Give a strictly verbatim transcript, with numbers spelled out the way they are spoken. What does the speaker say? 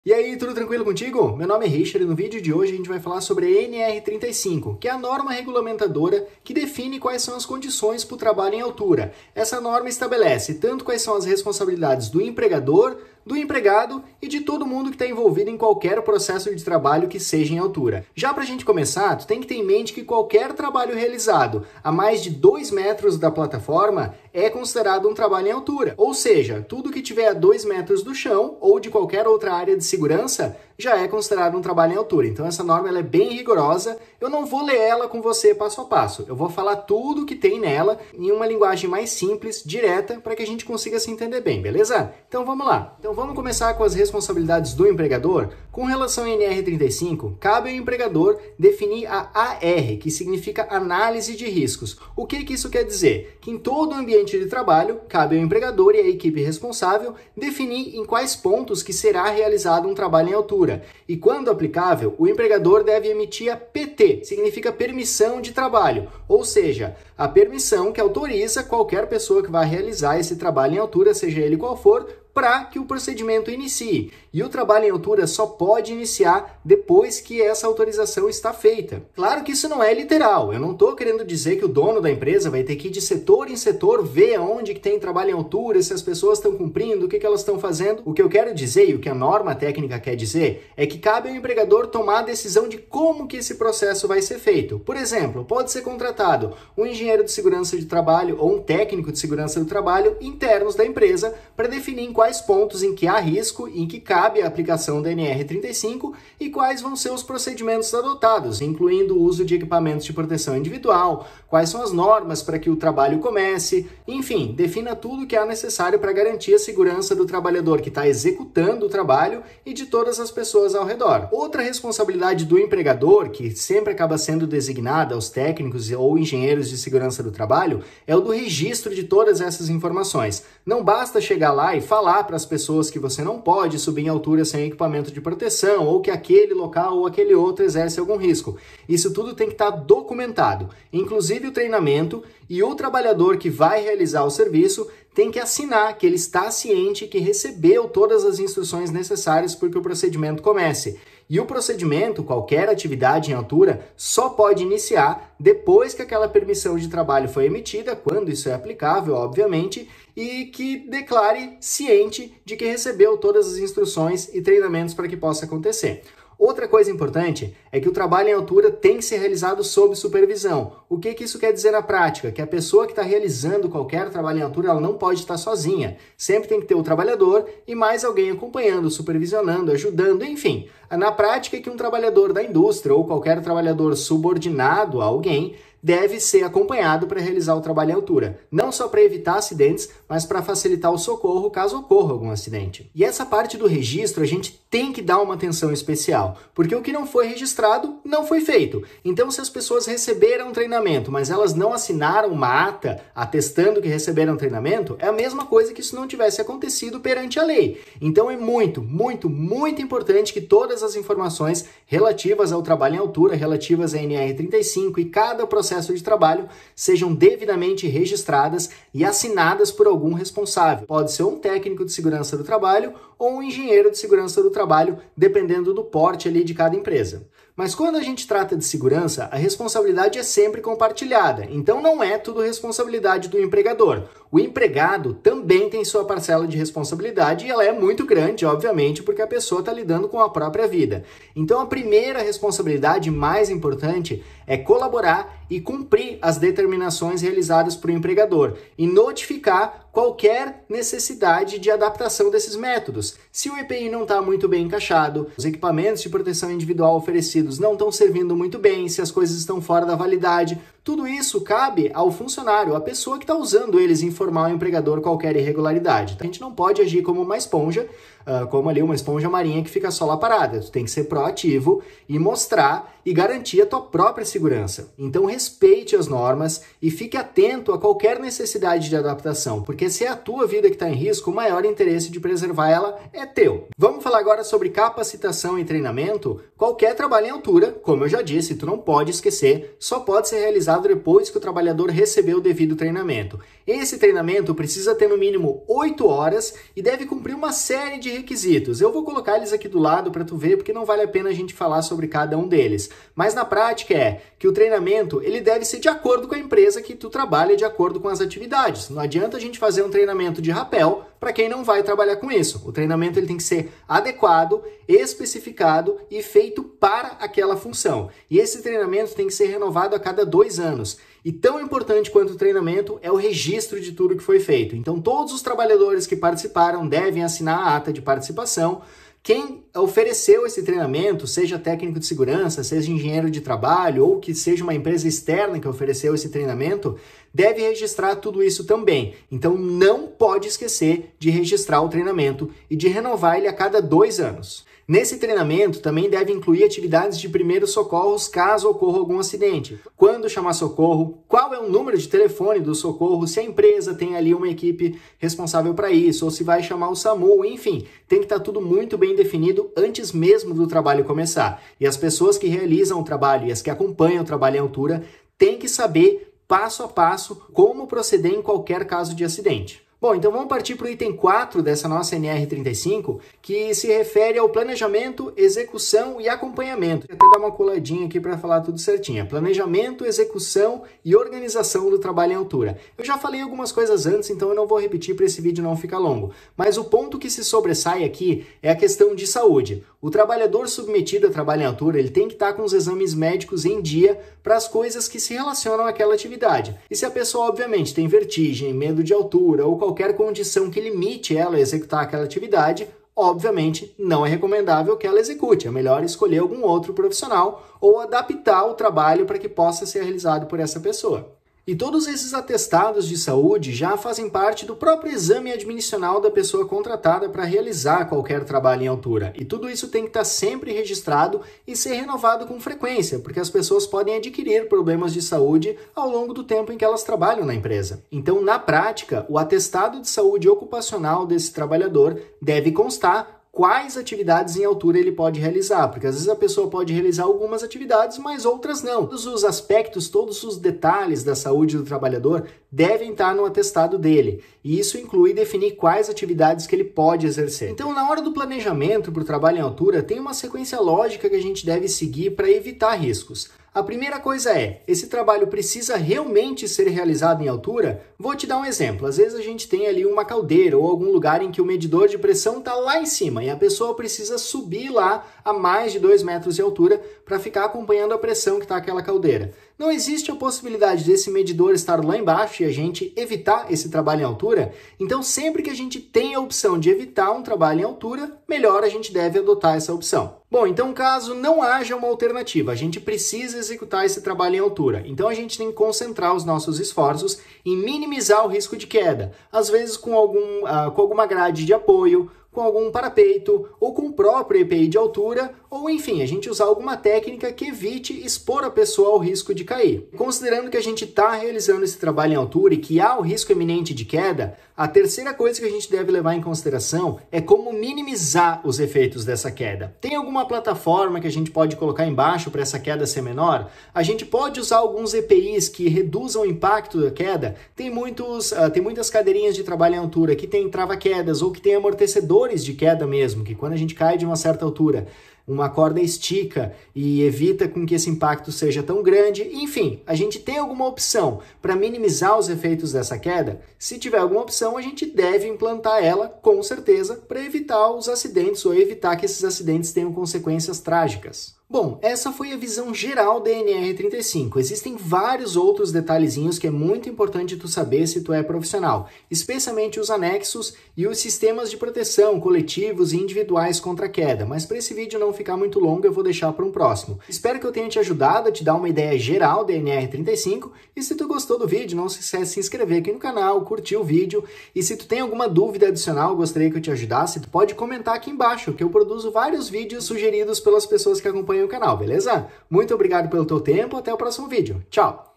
E aí, tudo tranquilo contigo? Meu nome é Richard e no vídeo de hoje a gente vai falar sobre a N R trinta e cinco, que é a norma regulamentadora que define quais são as condições para o trabalho em altura. Essa norma estabelece tanto quais são as responsabilidades do empregador, do empregado e de todo mundo que está envolvido em qualquer processo de trabalho que seja em altura. Já para a gente começar, tu tem que ter em mente que qualquer trabalho realizado a mais de dois metros da plataforma é considerado um trabalho em altura. Ou seja, tudo que tiver a dois metros do chão ou de qualquer outra área de segurança já é considerado um trabalho em altura. Então essa norma ela é bem rigorosa. Eu não vou ler ela com você passo a passo. Eu vou falar tudo que tem nela em uma linguagem mais simples, direta, para que a gente consiga se entender bem, beleza? Então vamos lá. Então vamos começar com as responsabilidades do empregador. Com relação à N R trinta e cinco, cabe ao empregador definir a A R, que significa análise de riscos. O que que isso quer dizer? Que em todo o ambiente de trabalho, cabe ao empregador e à equipe responsável definir em quais pontos que será realizado um trabalho em altura. E quando aplicável, o empregador deve emitir a P T, significa permissão de trabalho, ou seja, a permissão que autoriza qualquer pessoa que vai realizar esse trabalho em altura, seja ele qual for, para que o procedimento inicie. E o trabalho em altura só pode iniciar depois que essa autorização está feita. Claro que isso não é literal. Eu não estou querendo dizer que o dono da empresa vai ter que ir de setor em setor ver onde que tem trabalho em altura, se as pessoas estão cumprindo, o que, que elas estão fazendo. O que eu quero dizer e o que a norma técnica quer dizer é que cabe ao empregador tomar a decisão de como que esse processo vai ser feito. Por exemplo, pode ser contratado um engenheiro de segurança de trabalho ou um técnico de segurança do trabalho internos da empresa para definir em quais pontos em que há risco, em que cabe a aplicação da N R trinta e cinco e quais vão ser os procedimentos adotados, incluindo o uso de equipamentos de proteção individual, quais são as normas para que o trabalho comece, enfim, defina tudo o que é necessário para garantir a segurança do trabalhador que está executando o trabalho e de todas as pessoas ao redor. Outra responsabilidade do empregador, que sempre acaba sendo designada aos técnicos ou engenheiros de segurança do trabalho, é o do registro de todas essas informações. Não basta chegar lá e falar para as pessoas que você não pode subir em altura sem equipamento de proteção ou que aquele local ou aquele outro exerce algum risco. Isso tudo tem que estar documentado, inclusive o treinamento, e o trabalhador que vai realizar o serviço tem que assinar que ele está ciente que recebeu todas as instruções necessárias para que o procedimento comece. E o procedimento, qualquer atividade em altura, só pode iniciar depois que aquela permissão de trabalho foi emitida, quando isso é aplicável, obviamente, e que declare ciente de que recebeu todas as instruções e treinamentos para que possa acontecer. Outra coisa importante é que o trabalho em altura tem que ser realizado sob supervisão. O que que isso quer dizer na prática? Que a pessoa que está realizando qualquer trabalho em altura ela não pode estar sozinha. Sempre tem que ter o trabalhador e mais alguém acompanhando, supervisionando, ajudando, enfim. Na prática é que um trabalhador da indústria ou qualquer trabalhador subordinado a alguém deve ser acompanhado para realizar o trabalho em altura. Não só para evitar acidentes, mas para facilitar o socorro caso ocorra algum acidente. E essa parte do registro a gente tem que dar uma atenção especial, porque o que não foi registrado não foi feito. Então, se as pessoas receberam treinamento, mas elas não assinaram uma ata atestando que receberam treinamento, é a mesma coisa que isso não tivesse acontecido perante a lei. Então, é muito, muito, muito importante que todas as informações relativas ao trabalho em altura, relativas à N R trinta e cinco e cada processo processo de trabalho sejam devidamente registradas e assinadas por algum responsável. Pode ser um técnico de segurança do trabalho ou um engenheiro de segurança do trabalho, dependendo do porte ali de cada empresa. Mas quando a gente trata de segurança, a responsabilidade é sempre compartilhada, então não é tudo responsabilidade do empregador. O empregado também tem sua parcela de responsabilidade e ela é muito grande, obviamente, porque a pessoa está lidando com a própria vida. Então a primeira responsabilidade mais importante é colaborar e cumprir as determinações realizadas por o empregador e notificar qualquer necessidade de adaptação desses métodos. Se o E P I não está muito bem encaixado, os equipamentos de proteção individual oferecidos não estão servindo muito bem, se as coisas estão fora da validade, tudo isso cabe ao funcionário, à pessoa que está usando eles, informar ao empregador qualquer irregularidade. A gente não pode agir como uma esponja, uh, como ali uma esponja marinha que fica só lá parada. Tu tem que ser proativo e mostrar e garantir a tua própria segurança. Então respeite as normas e fique atento a qualquer necessidade de adaptação, porque se é a tua vida que está em risco, o maior interesse de preservar ela é teu. Vamos falar agora sobre capacitação e treinamento. Qualquer trabalho em altura, como eu já disse, tu não pode esquecer, só pode ser realizado depois que o trabalhador recebeu o devido treinamento. Esse treinamento precisa ter no mínimo oito horas e deve cumprir uma série de requisitos. Eu vou colocar eles aqui do lado para tu ver, porque não vale a pena a gente falar sobre cada um deles. Mas na prática é que o treinamento ele deve ser de acordo com a empresa que tu trabalha, de acordo com as atividades. Não adianta a gente fazer um treinamento de rapel para quem não vai trabalhar com isso. O treinamento ele tem que ser adequado, especificado e feito para aquela função. E esse treinamento tem que ser renovado a cada dois anos. E tão importante quanto o treinamento é o registro de tudo que foi feito. Então, todos os trabalhadores que participaram devem assinar a ata de participação. Quem ofereceu esse treinamento, seja técnico de segurança, seja engenheiro de trabalho ou que seja uma empresa externa que ofereceu esse treinamento, deve registrar tudo isso também. Então, não pode esquecer de registrar o treinamento e de renovar ele a cada dois anos. Nesse treinamento, também deve incluir atividades de primeiros socorros caso ocorra algum acidente. Quando chamar socorro, qual é o número de telefone do socorro, se a empresa tem ali uma equipe responsável para isso, ou se vai chamar o SAMU, enfim, tem que estar tudo muito bem definido antes mesmo do trabalho começar. E as pessoas que realizam o trabalho e as que acompanham o trabalho em altura têm que saber, passo a passo, como proceder em qualquer caso de acidente. Bom, então vamos partir para o item quatro dessa nossa N R trinta e cinco, que se refere ao planejamento, execução e acompanhamento. Vou até dar uma coladinha aqui para falar tudo certinho. Planejamento, execução e organização do trabalho em altura. Eu já falei algumas coisas antes, então eu não vou repetir para esse vídeo não ficar longo. Mas o ponto que se sobressai aqui é a questão de saúde. O trabalhador submetido a trabalho em altura, ele tem que estar com os exames médicos em dia para as coisas que se relacionam àquela atividade. E se a pessoa, obviamente, tem vertigem, medo de altura ou qualquer condição que limite ela a executar aquela atividade, obviamente não é recomendável que ela execute. É melhor escolher algum outro profissional ou adaptar o trabalho para que possa ser realizado por essa pessoa. E todos esses atestados de saúde já fazem parte do próprio exame admissional da pessoa contratada para realizar qualquer trabalho em altura. E tudo isso tem que estar sempre registrado e ser renovado com frequência, porque as pessoas podem adquirir problemas de saúde ao longo do tempo em que elas trabalham na empresa. Então, na prática, o atestado de saúde ocupacional desse trabalhador deve constar quais atividades em altura ele pode realizar, porque às vezes a pessoa pode realizar algumas atividades, mas outras não. Todos os aspectos, todos os detalhes da saúde do trabalhador devem estar no atestado dele, e isso inclui definir quais atividades que ele pode exercer. Então, na hora do planejamento para o trabalho em altura, tem uma sequência lógica que a gente deve seguir para evitar riscos. A primeira coisa é, esse trabalho precisa realmente ser realizado em altura? Vou te dar um exemplo. Às vezes a gente tem ali uma caldeira ou algum lugar em que o medidor de pressão está lá em cima e a pessoa precisa subir lá a mais de dois metros de altura para ficar acompanhando a pressão que está aquela caldeira. Não existe a possibilidade desse medidor estar lá embaixo e a gente evitar esse trabalho em altura? Então, sempre que a gente tem a opção de evitar um trabalho em altura, melhor a gente deve adotar essa opção. Bom, então caso não haja uma alternativa, a gente precisa executar esse trabalho em altura. Então a gente tem que concentrar os nossos esforços em minimizar o risco de queda. Às vezes com, algum, uh, com alguma grade de apoio, com algum parapeito, ou com o próprio E P I de altura, ou enfim, a gente usar alguma técnica que evite expor a pessoa ao risco de cair. Considerando que a gente está realizando esse trabalho em altura e que há o risco iminente de queda, a terceira coisa que a gente deve levar em consideração é como minimizar os efeitos dessa queda. Tem alguma plataforma que a gente pode colocar embaixo para essa queda ser menor? A gente pode usar alguns E P Is que reduzam o impacto da queda. Tem, muitos, uh, tem muitas cadeirinhas de trabalho em altura que tem trava-quedas ou que tem amortecedores de queda mesmo, que quando a gente cai de uma certa altura, uma corda estica e evita com que esse impacto seja tão grande. Enfim, a gente tem alguma opção para minimizar os efeitos dessa queda? Se tiver alguma opção, a gente deve implantar ela, com certeza, para evitar os acidentes ou evitar que esses acidentes tenham consequências trágicas. Bom, essa foi a visão geral da N R trinta e cinco. Existem vários outros detalhezinhos que é muito importante tu saber se tu é profissional, especialmente os anexos e os sistemas de proteção coletivos e individuais contra a queda, mas para esse vídeo não ficar muito longo eu vou deixar para um próximo. Espero que eu tenha te ajudado a te dar uma ideia geral da N R trinta e cinco e se tu gostou do vídeo, não se esquece de se inscrever aqui no canal, curtir o vídeo e se tu tem alguma dúvida adicional, gostaria que eu te ajudasse, tu pode comentar aqui embaixo, que eu produzo vários vídeos sugeridos pelas pessoas que acompanham o canal, beleza? Muito obrigado pelo teu tempo, até o próximo vídeo. Tchau!